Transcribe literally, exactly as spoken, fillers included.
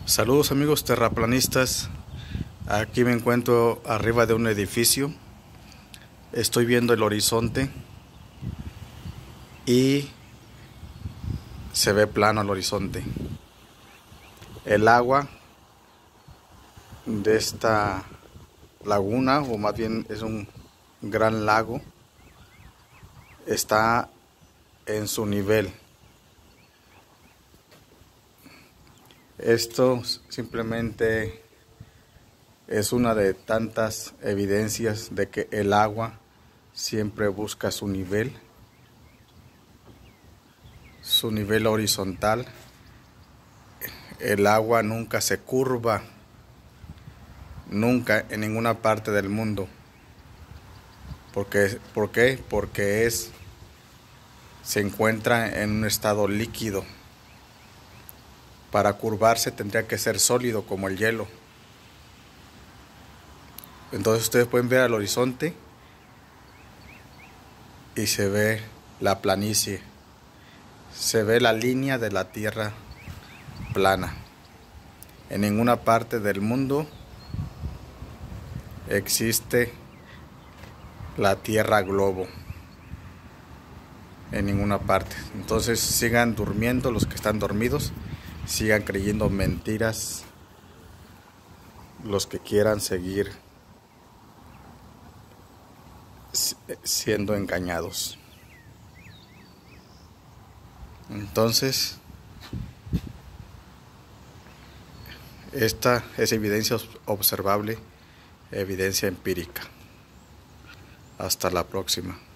Saludos amigos terraplanistas, aquí me encuentro arriba de un edificio, estoy viendo el horizonte y se ve plano el horizonte. El agua de esta laguna, o más bien es un gran lago, está en su nivel. Esto simplemente es una de tantas evidencias de que el agua siempre busca su nivel, su nivel horizontal. El agua nunca se curva, nunca en ninguna parte del mundo. Porque, ¿por qué? Porque es, se encuentra en un estado líquido. Para curvarse tendría que ser sólido como el hielo. Entonces ustedes pueden ver al horizonte y se ve la planicie, se ve la línea de la tierra plana. En ninguna parte del mundo existe la tierra globo, en ninguna parte. Entonces sigan durmiendo los que están dormidos, sigan creyendo mentiras los que quieran seguir siendo engañados. Entonces, esta es evidencia observable, evidencia empírica. Hasta la próxima.